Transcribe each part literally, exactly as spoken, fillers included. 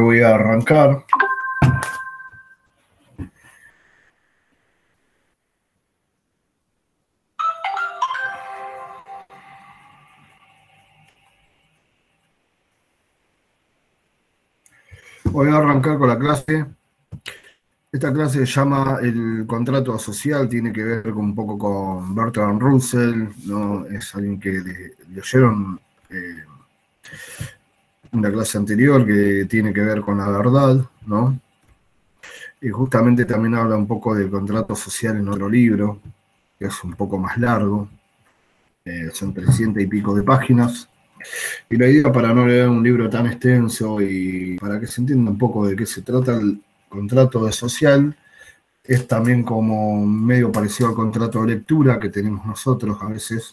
voy a arrancar. Voy a arrancar con la clase. Esta clase se llama El contrato social, tiene que ver un poco con Bertrand Russell, ¿no? Es alguien que le, leyeron eh, en la clase anterior, que tiene que ver con la verdad, ¿no? Y justamente también habla un poco del contrato social en otro libro, que es un poco más largo, eh, son trescientas y pico de páginas. Y la idea, para no leer un libro tan extenso y para que se entienda un poco de qué se trata el contrato de social, es también como medio parecido al contrato de lectura que tenemos nosotros a veces.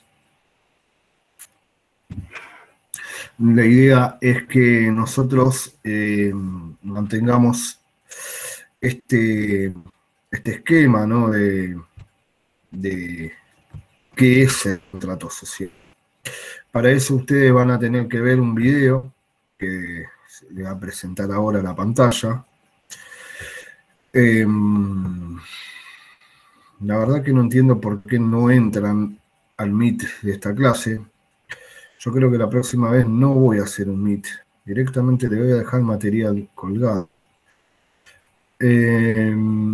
La idea es que nosotros eh, mantengamos este, este esquema, ¿no? de, de qué es el contrato social. Para eso ustedes van a tener que ver un video que le va a presentar ahora a la pantalla. Eh, la verdad que no entiendo por qué no entran al Meet de esta clase. Yo creo que la próxima vez no voy a hacer un Meet. Directamente le voy a dejar material colgado. Eh,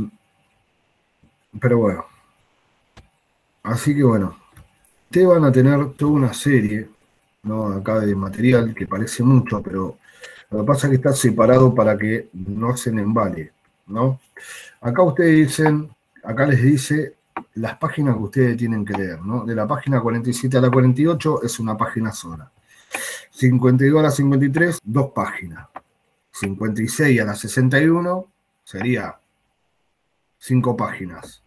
pero bueno. Así que bueno. Ustedes van a tener toda una serie, ¿no? Acá de material que parece mucho, pero lo que pasa es que está separado para que no se embale, ¿no? Acá ustedes dicen, acá les dice las páginas que ustedes tienen que leer, ¿no? De la página cuarenta y siete a la cuarenta y ocho es una página sola. cincuenta y dos a la cincuenta y tres, dos páginas. cincuenta y seis a la sesenta y uno sería cinco páginas.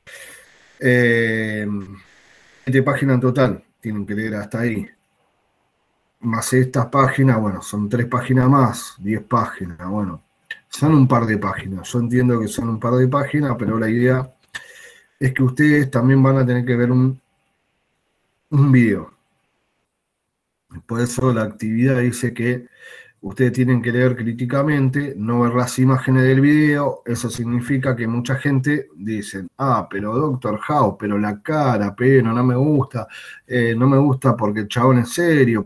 Eh, siete páginas en total tienen que leer hasta ahí. Más estas páginas, bueno, son tres páginas más, diez páginas, bueno, son un par de páginas. Yo entiendo que son un par de páginas, pero la idea es que ustedes también van a tener que ver un, un video. Por eso la actividad dice que ustedes tienen que leer críticamente, no ver las imágenes del video. Eso significa que mucha gente dice, ah, pero Doctor House, pero la cara, pero no me gusta, eh, no me gusta porque el chabón es serio.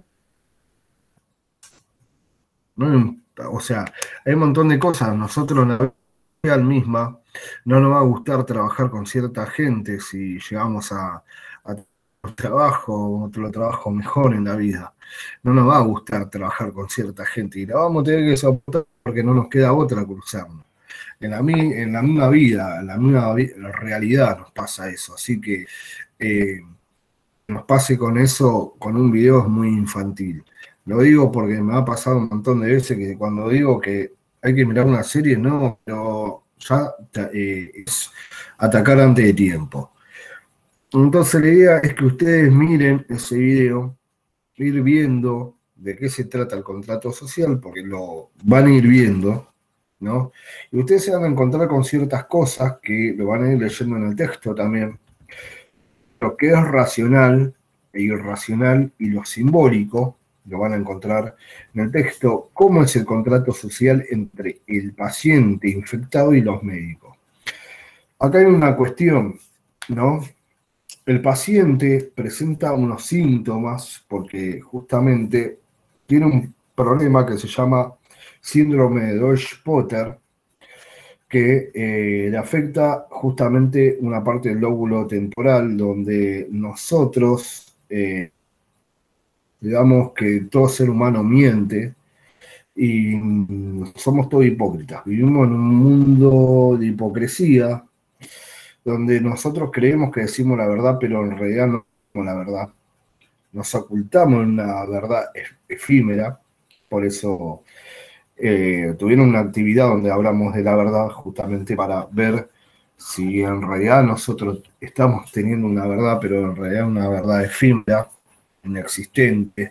No, o sea, hay un montón de cosas. Nosotros en la vida misma no nos va a gustar trabajar con cierta gente si llegamos a, a otro trabajo, otro trabajo mejor en la vida. No nos va a gustar trabajar con cierta gente y la vamos a tener que soportar porque no nos queda otra cruzarnos. En la, en la misma vida, en la misma vi la realidad nos pasa eso. Así que eh, nos pase con eso, con un video es muy infantil. Lo digo porque me ha pasado un montón de veces que cuando digo que hay que mirar una serie, no, pero ya eh, es atacar antes de tiempo. Entonces la idea es que ustedes miren ese video, ir viendo de qué se trata el contrato social, porque lo van a ir viendo, ¿no? Y ustedes se van a encontrar con ciertas cosas que lo van a ir leyendo en el texto también. Lo que es racional e irracional y lo simbólico, lo van a encontrar en el texto, cómo es el contrato social entre el paciente infectado y los médicos. Acá hay una cuestión, ¿no? El paciente presenta unos síntomas porque justamente tiene un problema que se llama síndrome de Deutsch-Potter, que eh, le afecta justamente una parte del lóbulo temporal donde nosotros, eh, digamos que todo ser humano miente y somos todos hipócritas. Vivimos en un mundo de hipocresía donde nosotros creemos que decimos la verdad, pero en realidad no decimos la verdad. Nos ocultamos una verdad efímera, por eso eh, tuvieron una actividad donde hablamos de la verdad justamente para ver si en realidad nosotros estamos teniendo una verdad, pero en realidad una verdad efímera, inexistente.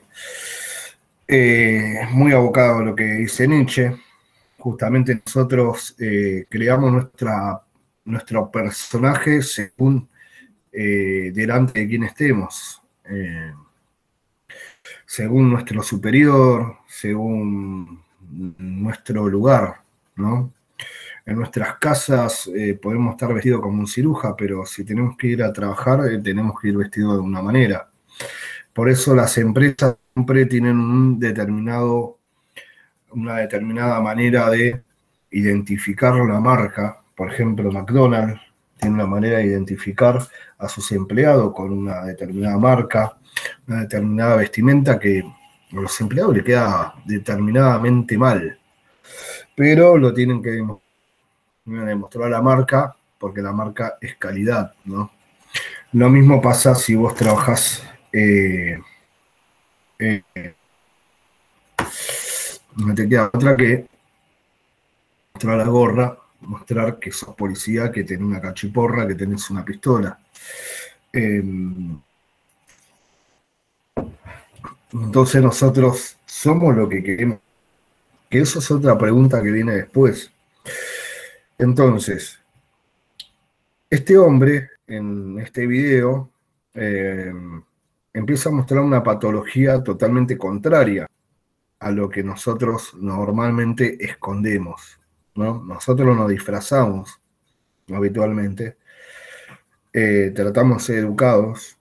Eh, muy abocado a lo que dice Nietzsche. Justamente nosotros eh, creamos nuestra, nuestro personaje según eh, delante de quien estemos. Eh, según nuestro superior, según nuestro lugar, ¿no? En nuestras casas eh, podemos estar vestidos como un ciruja, pero si tenemos que ir a trabajar, eh, tenemos que ir vestidos de una manera. Por eso las empresas siempre tienen un determinado, una determinada manera de identificar la marca. Por ejemplo, McDonald's tiene una manera de identificar a sus empleados con una determinada marca, una determinada vestimenta que a los empleados les queda determinadamente mal. Pero lo tienen que demostrar a la marca, porque la marca es calidad, ¿no? Lo mismo pasa si vos trabajás, eh, eh, no te queda otra que mostrar la gorra, mostrar que sos policía, que tenés una cachiporra, que tenés una pistola. Eh, entonces nosotros somos lo que queremos. Que eso es otra pregunta que viene después. Entonces, este hombre, en este video, eh, empieza a mostrar una patología totalmente contraria a lo que nosotros normalmente escondemos, ¿no? Nosotros nos disfrazamos habitualmente, eh, tratamos de ser educados.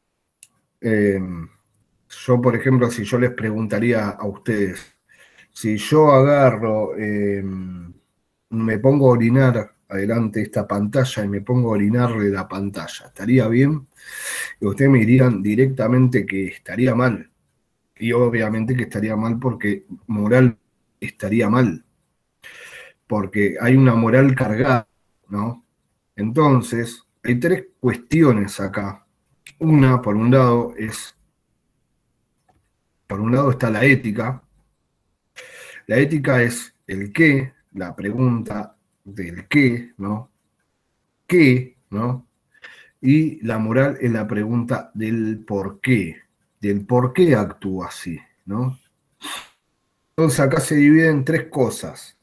Eh, yo, por ejemplo, si yo les preguntaría a ustedes, si yo agarro, eh, me pongo a orinar adelante de esta pantalla y me pongo a orinarle la pantalla, ¿estaría bien? Y ustedes me dirían directamente que estaría mal. Y obviamente que estaría mal porque moral estaría mal. Porque hay una moral cargada, ¿no? Entonces, hay tres cuestiones acá. Una, por un lado, es, por un lado está la ética. La ética es el qué, la pregunta del qué, ¿no? ¿Qué, no? Y la moral es la pregunta del por qué, del por qué actúa así, ¿no? Entonces acá se divide en tres cosas.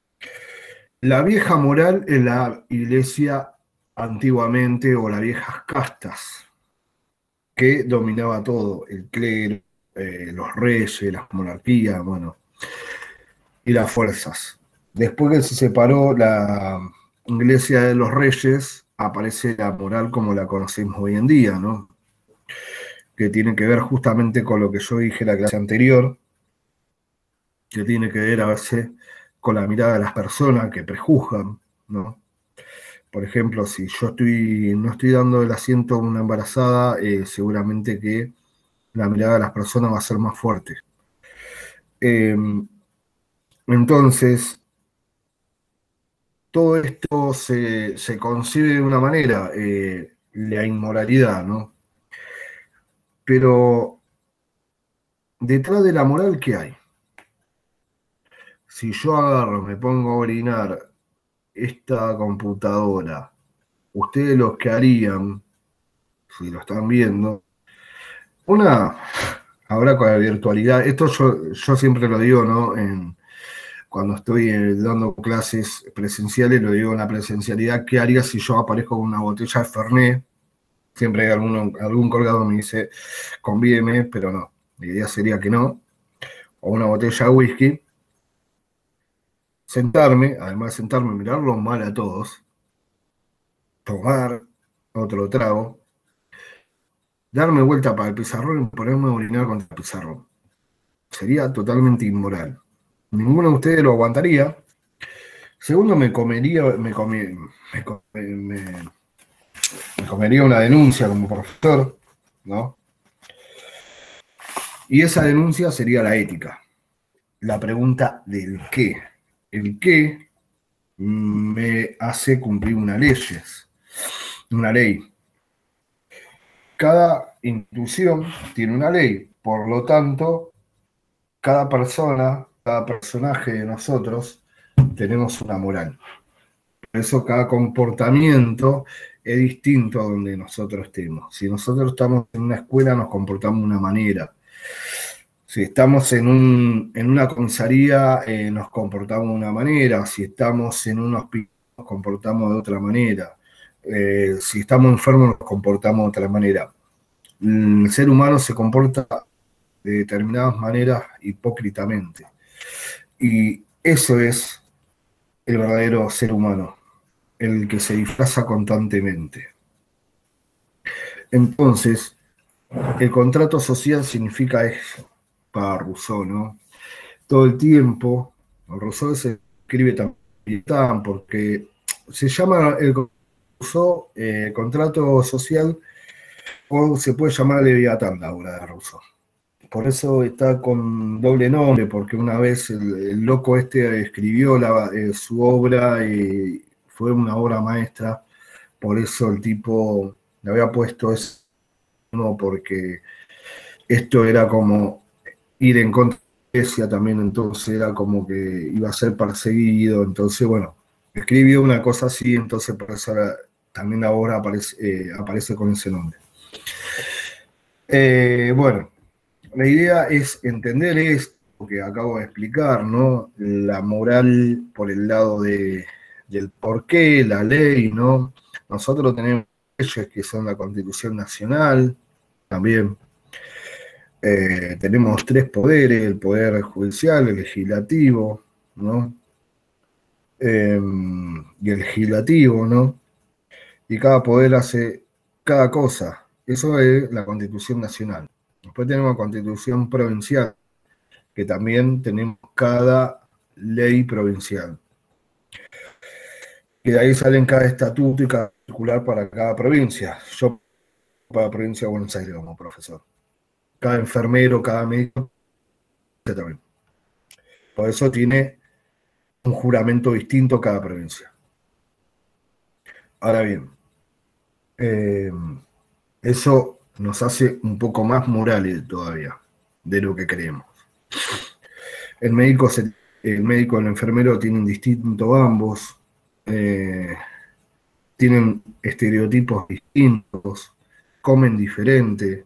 La vieja moral es la iglesia antiguamente o las viejas castas, que dominaba todo, el clero, eh, los reyes, las monarquías, bueno, y las fuerzas. Después que se separó la iglesia de los reyes, aparece la moral como la conocemos hoy en día, ¿no? Que tiene que ver justamente con lo que yo dije en la clase anterior, que tiene que ver a veces con la mirada de las personas que prejuzgan, ¿no? Por ejemplo, si yo estoy, no estoy dando el asiento a una embarazada, eh, seguramente que la mirada de las personas va a ser más fuerte. Eh, entonces, todo esto se, se concibe de una manera, eh, la inmoralidad, ¿no? Pero detrás de la moral, ¿qué hay? Si yo agarro, me pongo a orinar esta computadora, ustedes los que harían, si lo están viendo, una, ahora con la virtualidad, esto yo, yo siempre lo digo, ¿no? En, cuando estoy eh, dando clases presenciales, lo digo en la presencialidad, ¿qué haría si yo aparezco con una botella de Fernet? Siempre hay alguno, algún colgado me dice, convídeme, pero no, la idea sería que no, o una botella de whisky, sentarme, además de sentarme, mirarlos mal a todos, tomar otro trago, darme vuelta para el pizarrón y ponerme a orinar contra el pizarrón. Sería totalmente inmoral. Ninguno de ustedes lo aguantaría. Segundo, me comería, me, comí, me, me, me comería una denuncia como profesor, ¿no? Y esa denuncia sería la ética. La pregunta del qué. El qué me hace cumplir una ley. Una ley. Cada institución tiene una ley, por lo tanto, cada persona, cada personaje de nosotros, tenemos una moral. Por eso cada comportamiento es distinto a donde nosotros estemos. Si nosotros estamos en una escuela, nos comportamos de una manera. Si estamos en, un, en una comisaría, eh, nos comportamos de una manera. Si estamos en un hospital, nos comportamos de otra manera. Eh, si estamos enfermos, nos comportamos de otra manera. El ser humano se comporta de determinadas maneras hipócritamente. Y eso es el verdadero ser humano, el que se disfraza constantemente. Entonces, el contrato social significa eso para Rousseau, ¿no? Todo el tiempo, Rousseau se escribe también porque se llama el Rousseau eh, contrato social, o se puede llamar Leviatán la obra de Rousseau. Por eso está con doble nombre, porque una vez el, el loco este escribió la, eh, su obra y fue una obra maestra, por eso el tipo le había puesto eso, no, porque esto era como ir en contra de la iglesia también, entonces era como que iba a ser perseguido, entonces bueno, escribió una cosa así, entonces por eso ahora, también la obra aparece, eh, aparece con ese nombre. Eh, bueno, la idea es entender esto que acabo de explicar, ¿no? La moral por el lado de, del porqué, la ley, ¿no? Nosotros tenemos leyes que son la Constitución Nacional, también. Eh, tenemos tres poderes, el poder judicial, el legislativo, ¿no? Eh, y el legislativo, ¿no? Y cada poder hace cada cosa. Eso es la Constitución Nacional. Después tenemos la Constitución Provincial, que también tenemos cada ley provincial. Y de ahí salen cada estatuto y cada circular para cada provincia. Yo para la provincia de Buenos Aires como profesor. Cada enfermero, cada médico, también. Por eso tiene un juramento distinto cada provincia. Ahora bien, eh, eso nos hace un poco más morales todavía de lo que creemos. El médico, se, el médico y el enfermero tienen distinto ambos, eh, tienen estereotipos distintos, comen diferente,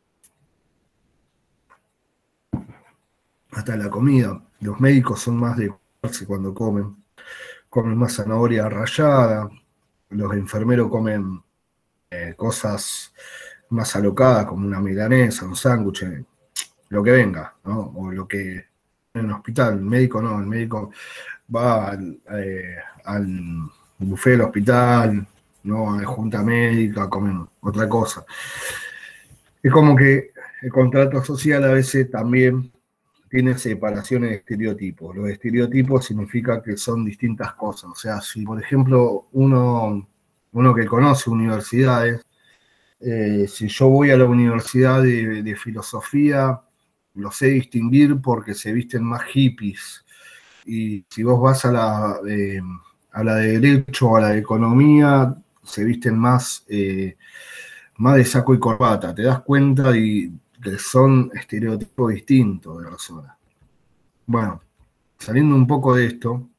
hasta la comida. Los médicos son más de comerse cuando comen, comen más zanahoria rallada, los enfermeros comen eh, cosas más alocadas como una milanesa, un sándwich, lo que venga, ¿no? O lo que en el hospital, el médico no, el médico va al, eh, al buffet del hospital, ¿no? A la junta médica, comen otra cosa. Es como que el contrato social a veces también tiene separaciones de estereotipos. Los estereotipos significa que son distintas cosas. O sea, si por ejemplo uno, uno que conoce universidades, eh, si yo voy a la universidad de, de filosofía, lo sé distinguir porque se visten más hippies. Y si vos vas a la, eh, a la de derecho o a la de economía, se visten más, eh, más de saco y corbata. Te das cuenta de que son estereotipos distintos de personas. Bueno, saliendo un poco de esto,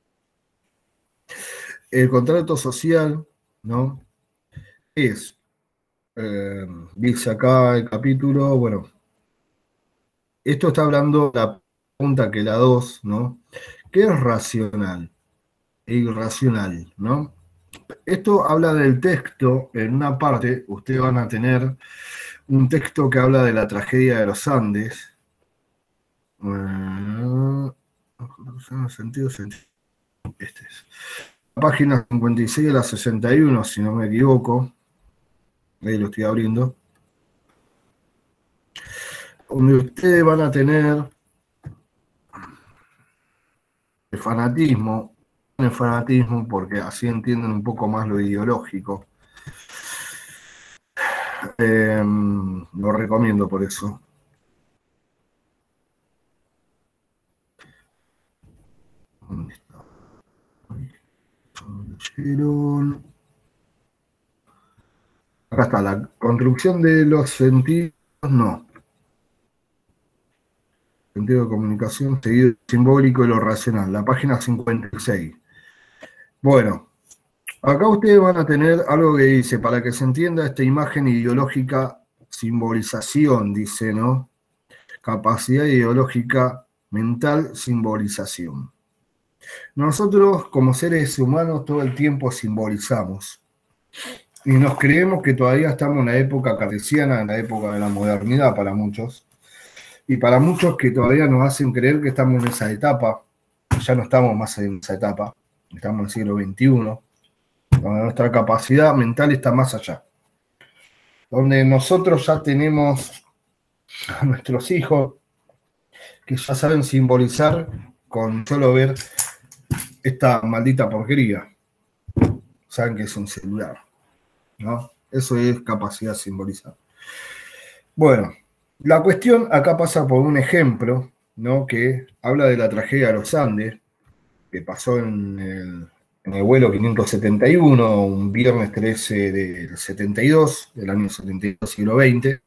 el contrato social, ¿no? Es, eh, dice acá el capítulo, bueno, esto está hablando de la pregunta que la dos, ¿no? ¿Qué es racional e irracional, ¿no? Esto habla del texto, en una parte, ustedes van a tener un texto que habla de la tragedia de los Andes. Uh, sentido, sentido. Este es. La página cincuenta y seis de la sesenta y uno, si no me equivoco. Ahí lo estoy abriendo. Donde ustedes van a tener el fanatismo, el fanatismo porque así entienden un poco más lo ideológico. Eh, lo recomiendo por eso. ¿Dónde está? Acá está, la construcción de los sentidos, no. Sentido de comunicación, seguido simbólico y lo racional, la página cincuenta y seis. Bueno, acá ustedes van a tener algo que dice, para que se entienda esta imagen ideológica, simbolización, dice, ¿no? Capacidad ideológica mental, simbolización. Nosotros, como seres humanos, todo el tiempo simbolizamos. Y nos creemos que todavía estamos en la época cartesiana, en la época de la modernidad para muchos. Y para muchos que todavía nos hacen creer que estamos en esa etapa, ya no estamos más en esa etapa, estamos en el siglo veintiuno, donde nuestra capacidad mental está más allá, donde nosotros ya tenemos a nuestros hijos que ya saben simbolizar con solo ver esta maldita porquería. Saben que es un celular, ¿no? Eso es capacidad simbolizar. Bueno, la cuestión acá pasa por un ejemplo, ¿no? Que habla de la tragedia de los Andes, que pasó en el, en el vuelo quinientos setenta y uno, un viernes trece del setenta y dos, del año setenta y dos, siglo veinte.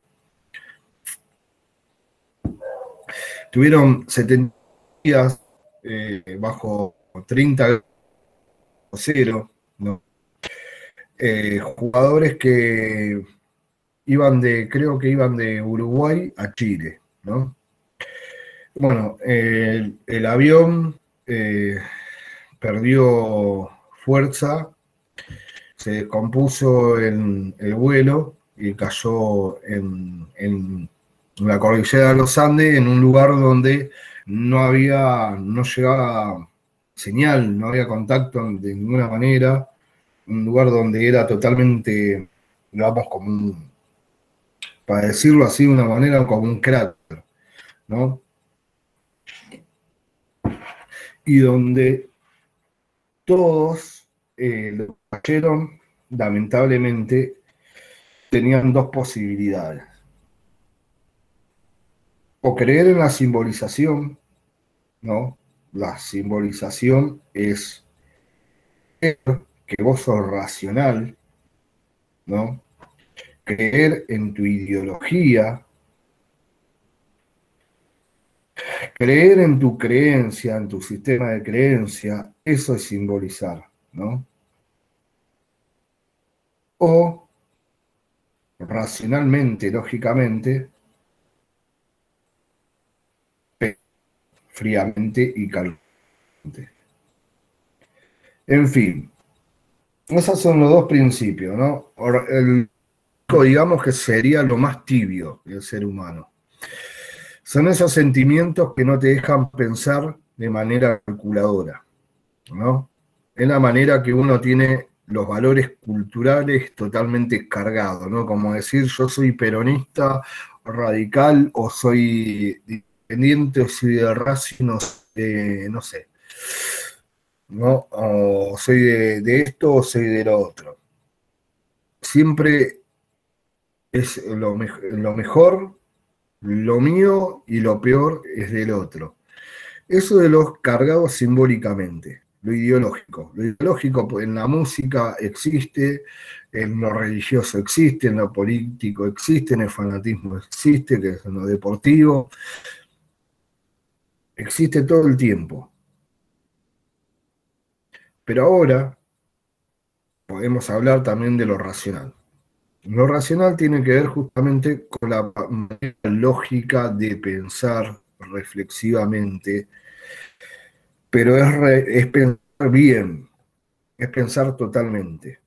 Tuvieron setenta días eh, bajo treinta grados cero, ¿no? Eh, jugadores que iban de, creo que iban de Uruguay a Chile, ¿no? Bueno, eh, el, el avión eh, perdió fuerza, se descompuso en el vuelo y cayó en, en la cordillera de los Andes, en un lugar donde no había, no llegaba señal, no había contacto de ninguna manera, un lugar donde era totalmente, digamos, como un, para decirlo así de una manera, como un cráter, ¿no? Y donde todos eh, los que cayeron, lamentablemente, tenían dos posibilidades. O creer en la simbolización, ¿no? La simbolización es que vos sos racional, ¿no? Creer en tu ideología, creer en tu creencia, en tu sistema de creencia, eso es simbolizar, ¿no? O racionalmente, lógicamente, fríamente y calmadamente. En fin, esos son los dos principios, ¿no? El, digamos que sería lo más tibio del ser humano. Son esos sentimientos que no te dejan pensar de manera calculadora, ¿no? Es la manera que uno tiene los valores culturales totalmente cargados, ¿no? Como decir, yo soy peronista, radical, o soy independiente, o soy de Racing, no, eh, no sé, ¿no? O soy de, de esto, o soy de lo otro. Siempre es lo, me lo mejor, lo mío, y lo peor es del otro. Eso de los cargados simbólicamente, lo ideológico. Lo ideológico en la música existe, en lo religioso existe, en lo político existe, en el fanatismo existe, que es en lo deportivo. Existe todo el tiempo. Pero ahora podemos hablar también de lo racional. Lo racional tiene que ver justamente con la manera lógica de pensar reflexivamente, pero es, re, es pensar bien, es pensar totalmente,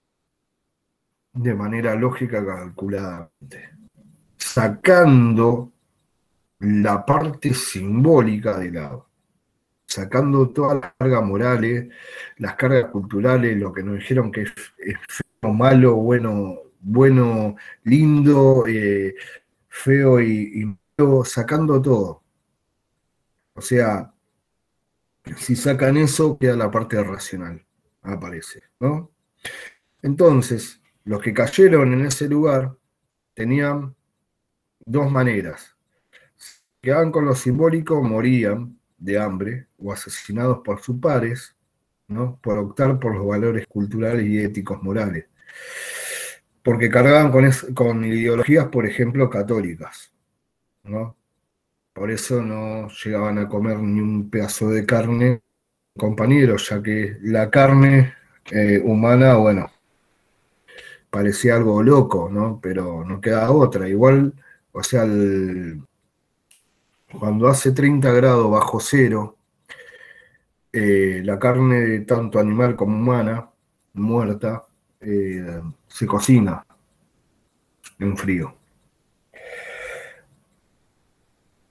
de manera lógica calculadamente, sacando la parte simbólica de lado, sacando todas las cargas morales, las cargas culturales, lo que nos dijeron que es, es feo, malo, bueno, bueno, lindo, eh, feo y, y malo, sacando todo. O sea, si sacan eso, queda la parte racional, aparece, ¿no? Entonces, los que cayeron en ese lugar tenían dos maneras. Quedaban con lo simbólico, morían de hambre o asesinados por sus pares, ¿no? Por optar por los valores culturales y éticos morales. Porque cargaban con, es, con ideologías, por ejemplo, católicas, ¿no? Por eso no llegaban a comer ni un pedazo de carne, compañeros, ya que la carne eh, humana, bueno, parecía algo loco, ¿no? Pero no queda otra. Igual, o sea, el, cuando hace treinta grados bajo cero, eh, la carne tanto animal como humana, muerta, eh, se cocina en frío.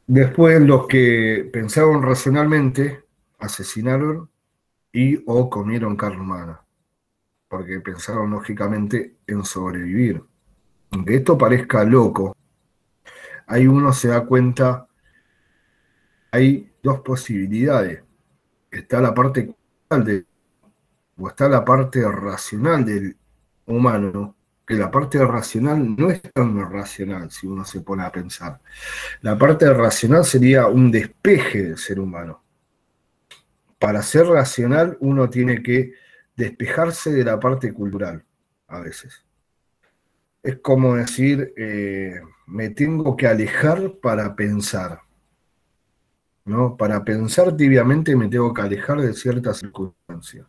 Después los que pensaron racionalmente asesinaron y o comieron carne humana, porque pensaron lógicamente en sobrevivir. Aunque esto parezca loco, ahí uno se da cuenta, hay dos posibilidades. Está la parte cultural de, o está la parte racional del humano, que la parte racional no es tan racional si uno se pone a pensar. La parte racional sería un despeje del ser humano. Para ser racional uno tiene que despejarse de la parte cultural, a veces. Es como decir, eh, me tengo que alejar para pensar, ¿no? Para pensar tibiamente me tengo que alejar de ciertas circunstancias.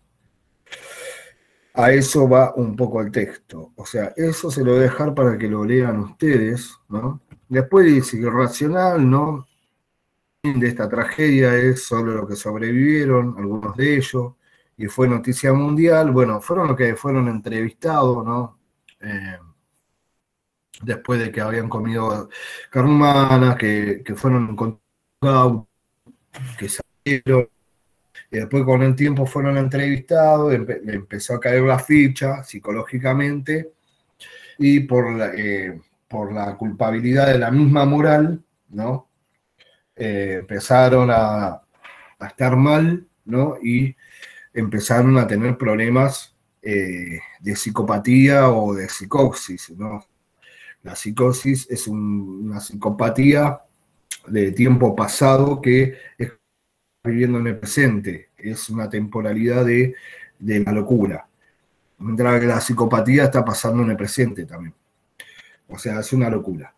A eso va un poco el texto. O sea, eso se lo voy a dejar para que lo lean ustedes, ¿no? Después dice que racional, ¿no? De esta tragedia es solo los que sobrevivieron, algunos de ellos, y fue noticia mundial. Bueno, fueron los que fueron entrevistados, ¿no? Eh, después de que habían comido carne humana, que, que fueron encontrados, que salieron, y después con el tiempo fueron entrevistados, empe le empezó a caer la ficha psicológicamente, y por la, eh, por la culpabilidad de la misma moral, ¿no? Eh, empezaron a, a estar mal, ¿no? Y empezaron a tener problemas eh, de psicopatía o de psicosis, ¿no? La psicosis es un, una psicopatía de tiempo pasado que es viviendo en el presente, es una temporalidad de, de la locura. Mientras que la psicopatía está pasando en el presente también. O sea, es una locura.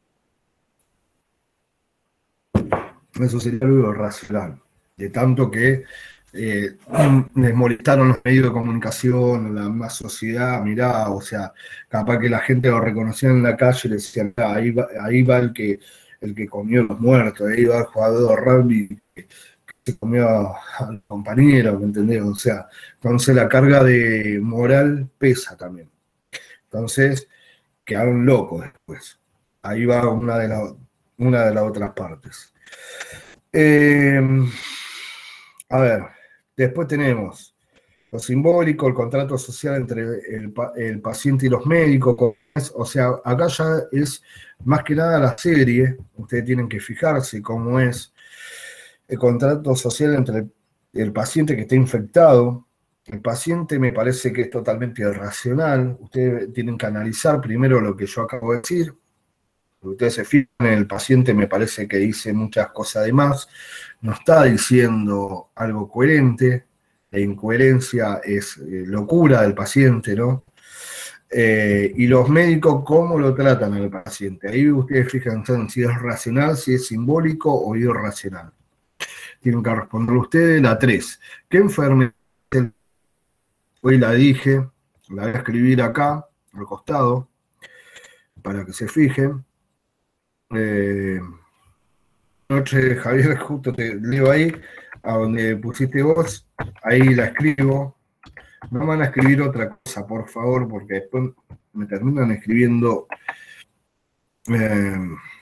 Eso sería algo irracional. De tanto que eh, les molestaron los medios de comunicación, la más sociedad, mirá, o sea, capaz que la gente lo reconocía en la calle y le decían, ah, ahí va, ahí va el que el que comió los muertos, ahí va el jugador de rugby que, que se comió al compañero, ¿me entendés? O sea, entonces la carga de moral pesa también. Entonces, quedaron locos después. Ahí va una de, la, una de las otras partes. Eh, a ver, después tenemos lo simbólico, el contrato social entre el, el paciente y los médicos. O sea, acá ya es más que nada la serie, ustedes tienen que fijarse cómo es el contrato social entre el, el paciente que está infectado. El paciente me parece que es totalmente irracional. Ustedes tienen que analizar primero lo que yo acabo de decir. Ustedes se fijan en el paciente, me parece que dice muchas cosas de más. No está diciendo algo coherente. La incoherencia es eh, locura del paciente, ¿no? Eh, y los médicos, ¿cómo lo tratan al paciente? Ahí ustedes fijan si es racional, si es simbólico o irracional. Tienen que responder ustedes. La tres. ¿Qué enfermedad? Hoy la dije, la voy a escribir acá, al costado, para que se fijen. Eh, noche, Javier, justo te leo ahí, a donde pusiste vos, ahí la escribo. No van a escribir otra cosa, por favor, porque después me terminan escribiendo. Eh,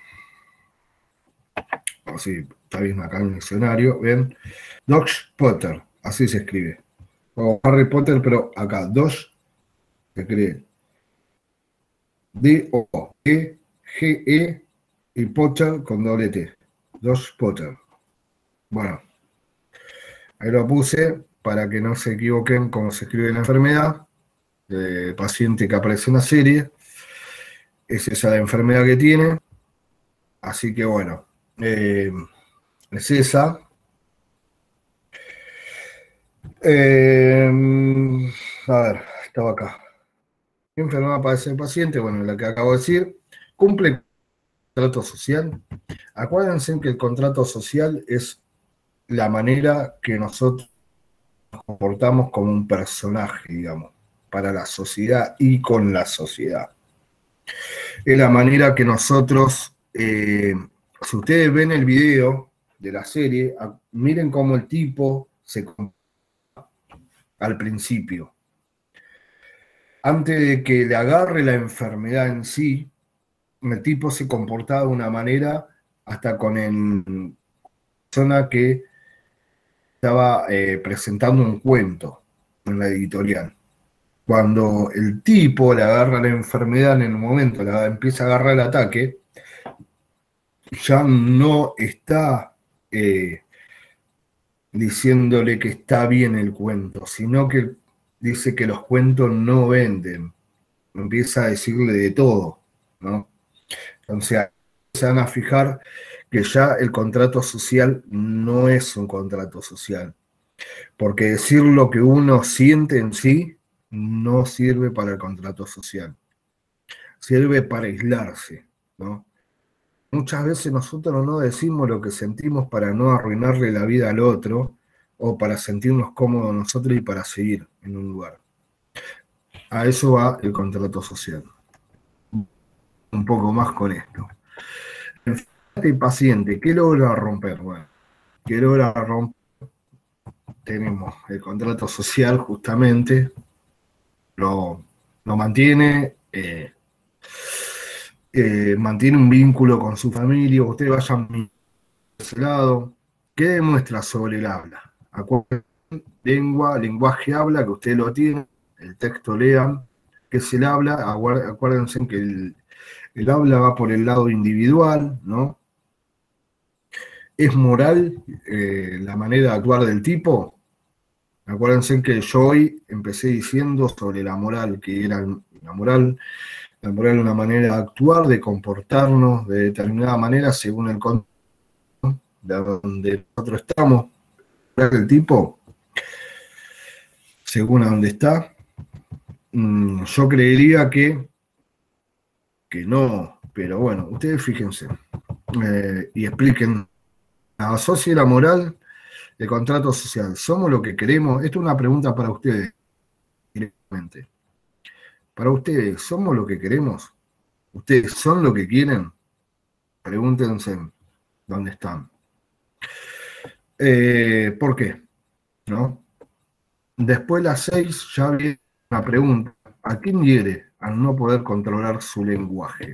oh, sí, está bien acá en el diccionario, ¿ven? Dodge Potter, así se escribe. O Harry Potter, pero acá, Dodge, se escribe D O E G E y Potter con doble T. Dodge Potter. Bueno, ahí lo puse para que no se equivoquen cómo se escribe la enfermedad. El paciente que aparece en la serie. Es esa la enfermedad que tiene. Así que bueno, eh, es esa. Eh, a ver, estaba acá. ¿Qué enfermedad padece el paciente? Bueno, la que acabo de decir. Cumple el contrato social. Acuérdense que el contrato social es la manera que nosotros nos comportamos como un personaje, digamos, para la sociedad y con la sociedad. Es la manera que nosotros, eh, si ustedes ven el video de la serie, miren cómo el tipo se comporta al principio. Antes de que le agarre la enfermedad en sí, el tipo se comportaba de una manera hasta con el persona que estaba eh, presentando un cuento en la editorial. Cuando el tipo le agarra la enfermedad en el momento, la empieza a agarrar el ataque, ya no está eh, diciéndole que está bien el cuento, sino que dice que los cuentos no venden. Empieza a decirle de todo, ¿no? Entonces se van a fijar que ya el contrato social no es un contrato social, porque decir lo que uno siente en sí no sirve para el contrato social, sirve para aislarse, ¿no? Muchas veces nosotros no decimos lo que sentimos para no arruinarle la vida al otro o para sentirnos cómodos nosotros y para seguir en un lugar. A eso va el contrato social. Un poco más con esto. Enfermante y paciente, ¿qué logra romper? Bueno, ¿qué logra romper? Tenemos el contrato social justamente, lo, lo mantiene, eh, eh, mantiene un vínculo con su familia, ustedes vayan a ese lado. ¿Qué demuestra sobre el habla? Acuérdense, lengua, lenguaje habla, que ustedes lo tienen, el texto lean, que es el habla, acuérdense que el, el habla va por el lado individual, ¿no? ¿Es moral eh, la manera de actuar del tipo? Acuérdense que yo hoy empecé diciendo sobre la moral, que era la moral, la moral es una manera de actuar, de comportarnos de determinada manera según el contexto de donde nosotros estamos. El tipo, según a dónde está, mmm, yo creería que, que no, pero bueno, ustedes fíjense eh, y expliquen. Asocie la moral el contrato social. ¿Somos lo que queremos? Esto es una pregunta para ustedes directamente. Para ustedes, ¿somos lo que queremos? ¿Ustedes son lo que quieren? Pregúntense dónde están. Eh, ¿Por qué? ¿No? Después de las seis ya viene una pregunta. ¿A quién hiere al no poder controlar su lenguaje?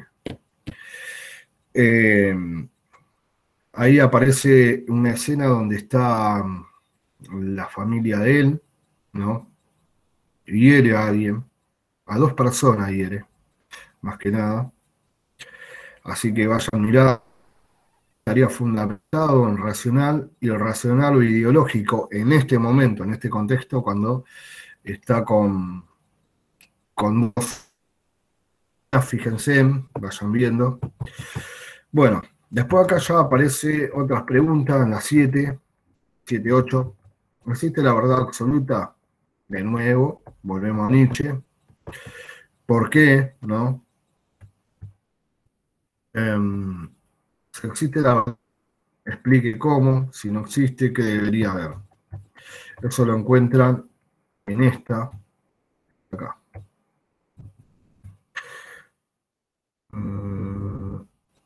Eh, ahí aparece una escena donde está la familia de él, ¿no? Hiere a alguien, a dos personas hiere, más que nada. Así que vayan a mirar, estaría fundamentado en racional y el racional o ideológico en este momento, en este contexto, cuando está con, con dos, fíjense, vayan viendo. Bueno, después acá ya aparece otras preguntas en las siete, siete, ocho. ¿Existe la verdad absoluta? De nuevo, volvemos a Nietzsche. ¿Por qué? ¿No? Um, si existe la verdad, explique cómo. Si no existe, ¿qué debería haber? Eso lo encuentran en esta, acá. Uh,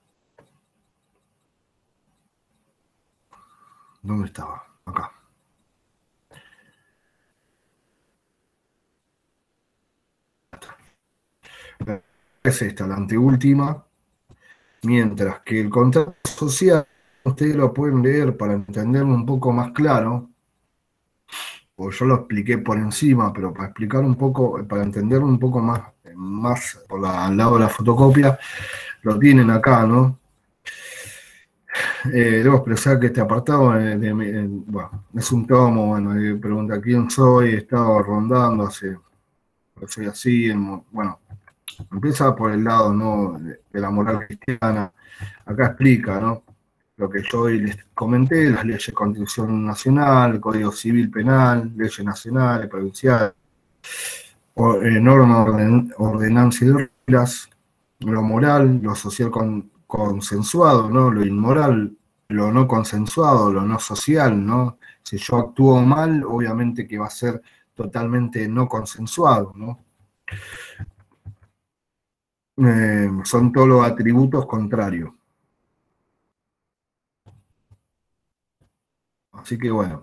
¿Dónde estaba? Acá. Es esta, la anteúltima. Mientras que el contrato social, ustedes lo pueden leer para entenderlo un poco más claro, o yo lo expliqué por encima, pero para explicar un poco, para entenderlo un poco más, más por la, al lado de la fotocopia, lo tienen acá, ¿no? Eh, debo expresar que este apartado de, de, de, bueno, es un tomo, bueno, eh, pregunta quién soy, he estado rondando hace, soy así, en, bueno, empieza por el lado, ¿no? de, de la moral cristiana, acá explica, ¿no? Lo que yo hoy les comenté, las leyes de Constitución Nacional, el Código Civil Penal, leyes nacionales, provinciales, o, eh, normas, orden, ordenanzas y reglas, lo moral, lo social con, consensuado, ¿no? Lo inmoral, lo no consensuado, lo no social, ¿no? Si yo actúo mal, obviamente que va a ser totalmente no consensuado, ¿no? Eh, son todos los atributos contrarios. Así que bueno,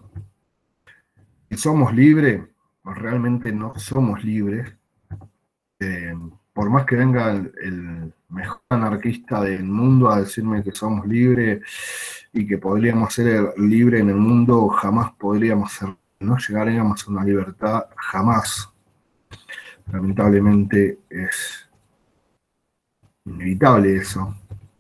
si somos libres, o realmente no somos libres, eh, por más que venga el, el mejor anarquista del mundo a decirme que somos libres y que podríamos ser libres en el mundo, jamás podríamos ser, no llegaríamos a una libertad, jamás. Lamentablemente es inevitable eso.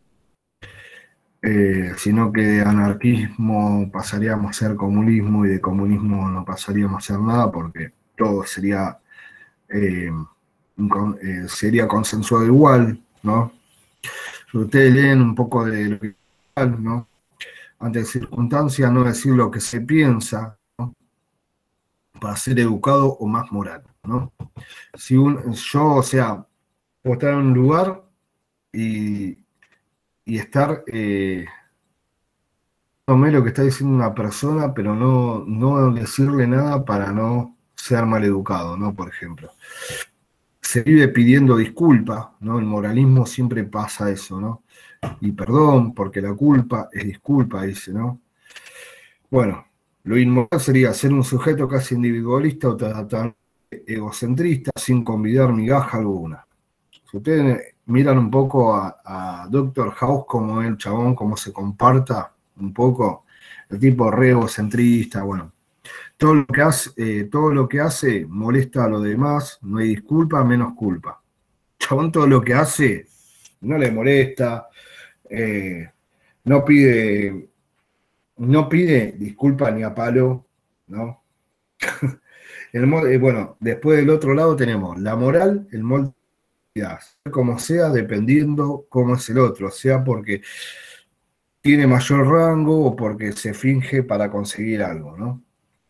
Eh, sino que de anarquismo pasaríamos a ser comunismo y de comunismo no pasaríamos a ser nada porque todo sería, eh, eh, sería consensuado igual, ¿no? Si ustedes leen un poco de lo que ¿no? Ante circunstancias no decir lo que se piensa, ¿no? Para ser educado o más moral, ¿no? Si un, yo, o sea, puedo estar en un lugar y, y estar... Eh, tomé lo que está diciendo una persona, pero no, no decirle nada para no ser maleducado, ¿no? Por ejemplo. Se vive pidiendo disculpas, ¿no? El moralismo siempre pasa eso, ¿no? Y perdón, porque la culpa es disculpa, dice, ¿no? Bueno, lo inmoral sería ser un sujeto casi individualista o tan egocentrista sin convidar migaja alguna. Si ustedes miran un poco a, a Doctor House, como el chabón, cómo se comparta, un poco, el tipo re egocentrista, bueno, todo lo que hace, eh, todo lo que hace molesta a los demás, no hay disculpa, menos culpa. Chabón, todo lo que hace no le molesta, eh, no pide, no pide disculpa ni a palo, ¿no? El, eh, bueno, después del otro lado tenemos la moral, el molde, como sea, dependiendo cómo es el otro, sea porque tiene mayor rango o porque se finge para conseguir algo, ¿no?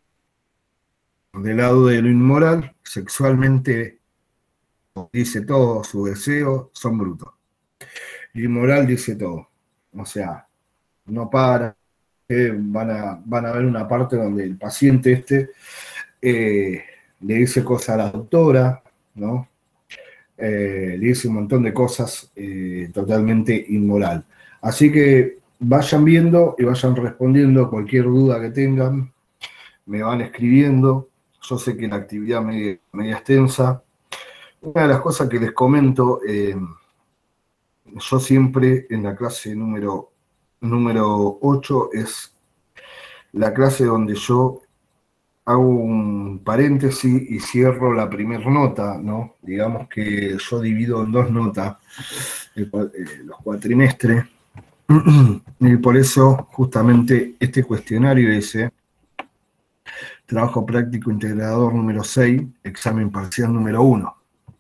Del lado de lo inmoral, sexualmente dice todo, sus deseos son brutos. Lo inmoral dice todo. O sea, no para. Eh, van, a, van a ver una parte donde el paciente este eh, le dice cosas a la doctora, ¿no? Eh, le dice un montón de cosas eh, totalmente inmoral. Así que vayan viendo y vayan respondiendo cualquier duda que tengan, me van escribiendo. Yo sé que la actividad media, media extensa. Una de las cosas que les comento, eh, yo siempre en la clase número, número ocho es la clase donde yo hago un paréntesis y cierro la primera nota, ¿no? Digamos que yo divido en dos notas el, eh, los cuatrimestres. Y por eso justamente este cuestionario dice trabajo práctico integrador número seis, examen parcial número uno.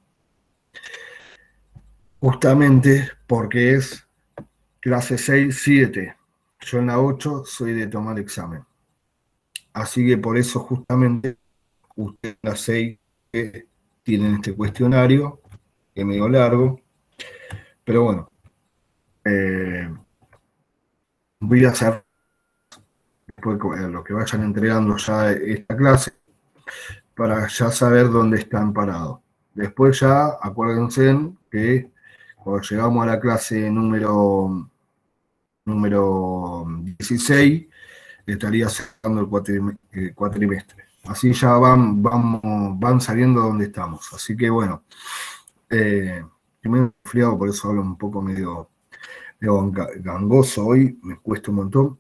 Justamente porque es clase seis, siete. Yo en la ocho soy de tomar examen. Así que por eso justamente ustedes en la seis tienen este cuestionario, que es medio largo. Pero bueno, eh, voy a hacer después lo que vayan entregando ya esta clase para ya saber dónde están parados. Después ya acuérdense que cuando llegamos a la clase número, número dieciséis, estaría cerrando el cuatrim eh, cuatrimestre. Así ya van, vamos, van saliendo donde estamos. Así que bueno, eh, me he enfriado, por eso hablo un poco medio, medio gangoso hoy, me cuesta un montón.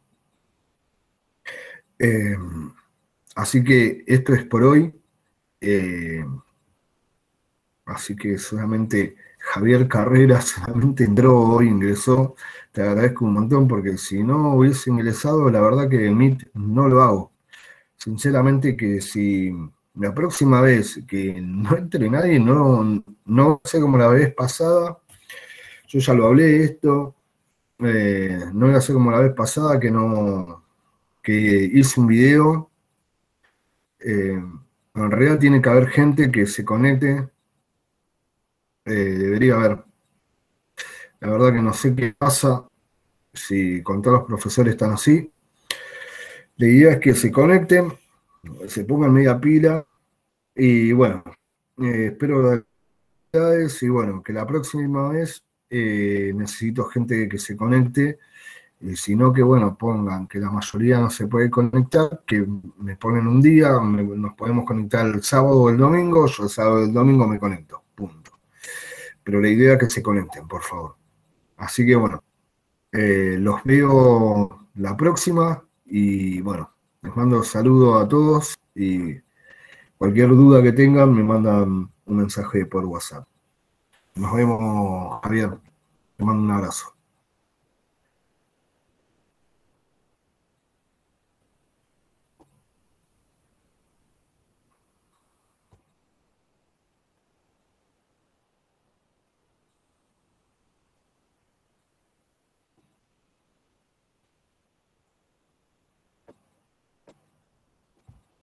Eh, así que esto es por hoy. Eh, así que solamente Javier Carrera solamente entró hoy, ingresó. Te agradezco un montón porque si no hubiese ingresado, la verdad que el Meet no lo hago. Sinceramente que si la próxima vez que no entre nadie, no, no sé como la vez pasada, yo ya lo hablé esto, eh, no voy a hacer como la vez pasada que no, que hice un video. Eh, en realidad tiene que haber gente que se conecte, eh, debería haber. La verdad que no sé qué pasa, si con todos los profesores están así. La idea es que se conecten, se pongan media pila y bueno, eh, espero y bueno, que la próxima vez eh, necesito gente que se conecte, y si no que bueno, pongan que la mayoría no se puede conectar, que me ponen un día, me, nos podemos conectar el sábado o el domingo, yo el sábado o el domingo me conecto, punto. pero la idea es que se conecten, por favor. Así que bueno, eh, los veo la próxima y bueno, les mando saludos a todos y cualquier duda que tengan me mandan un mensaje por WhatsApp. Nos vemos, Javier. Te mando un abrazo.